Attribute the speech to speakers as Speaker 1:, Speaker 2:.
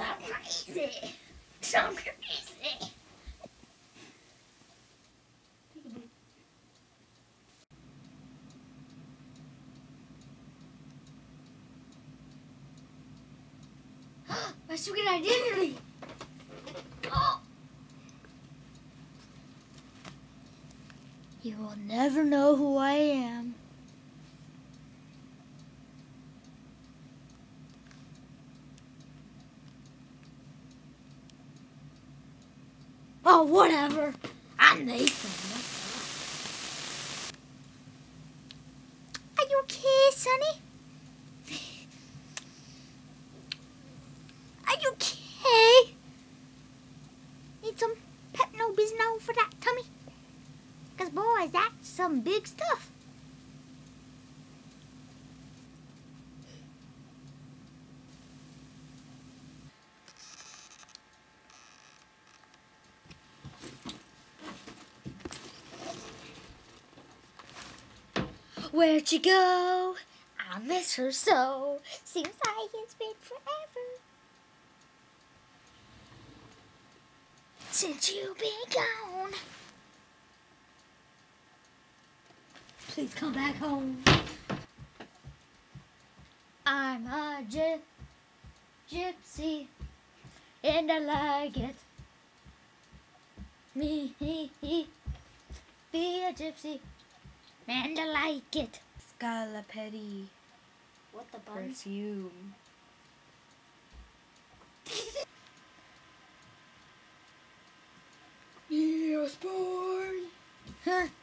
Speaker 1: I'm crazy. So crazy. My secret identity. Oh. You will never know who I am. Oh, whatever. I'm Nathan. Are you okay, Sonny? Are you okay? Need some Pepto-Bismol for that tummy? Because, boys, that's some big stuff. Where'd she go? I miss her so. Seems like it's been forever since you've been gone. Please come back home. I'm a gypsy, and I like it. Me, be a gypsy, and I like it.
Speaker 2: Scalapeti.
Speaker 1: What the bun?
Speaker 2: Perfume. Yes, boy.
Speaker 1: Huh?